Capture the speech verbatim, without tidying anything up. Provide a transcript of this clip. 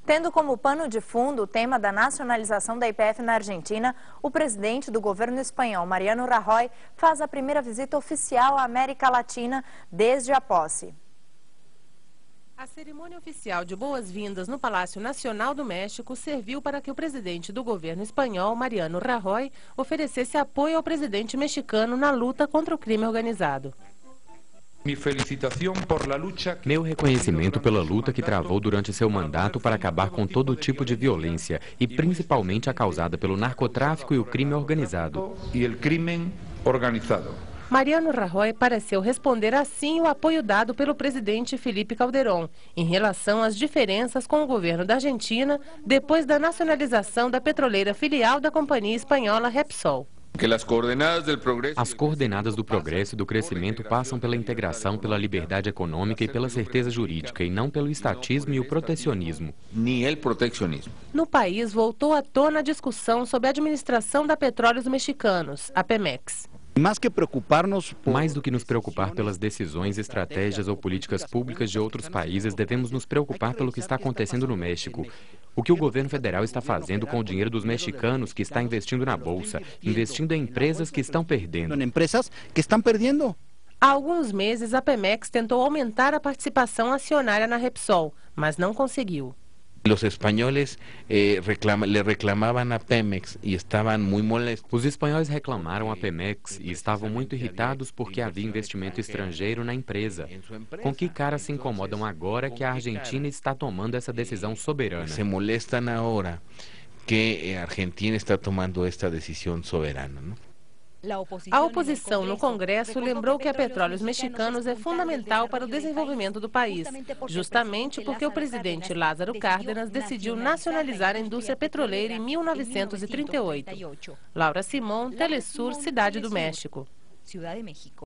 Tendo como pano de fundo o tema da nacionalização da Y P F na Argentina, o presidente do governo espanhol, Mariano Rajoy, faz a primeira visita oficial à América Latina desde a posse. A cerimônia oficial de boas-vindas no Palácio Nacional do México serviu para que o presidente do governo espanhol, Mariano Rajoy, oferecesse apoio ao presidente mexicano na luta contra o crime organizado. Meu reconhecimento pela luta que travou durante seu mandato para acabar com todo tipo de violência, e principalmente a causada pelo narcotráfico e o crime organizado. Mariano Rajoy pareceu responder assim o apoio dado pelo presidente Felipe Calderón em relação às diferenças com o governo da Argentina depois da nacionalização da petroleira filial da companhia espanhola Repsol. As coordenadas do progresso e do crescimento passam pela integração, pela liberdade econômica e pela certeza jurídica, e não pelo estatismo e o protecionismo. No país, voltou à tona a discussão sobre a administração da Petróleos Mexicanos, a Pemex. Mais do que nos preocupar pelas decisões, estratégias ou políticas públicas de outros países, devemos nos preocupar pelo que está acontecendo no México. O que o governo federal está fazendo com o dinheiro dos mexicanos que está investindo na bolsa, investindo em empresas que estão perdendo. Há alguns meses, a Pemex tentou aumentar a participação acionária na Repsol, mas não conseguiu. Los españoles eh, reclama, le reclamaban a Pemex e estavam muito molestos. Os espanhóis reclamaram a Pemex e estavam muito irritados porque havia investimento estrangeiro na empresa. Com que cara se incomodam agora que a Argentina está tomando essa decisão soberana? Se molestam agora que a Argentina está tomando esta decisão soberana, não? A oposição no Congresso lembrou que a Petróleos Mexicanos é fundamental para o desenvolvimento do país, justamente porque o presidente Lázaro Cárdenas decidiu nacionalizar a indústria petroleira em mil novecentos e trinta e oito. Laura Simon, Telesur, Cidade do México.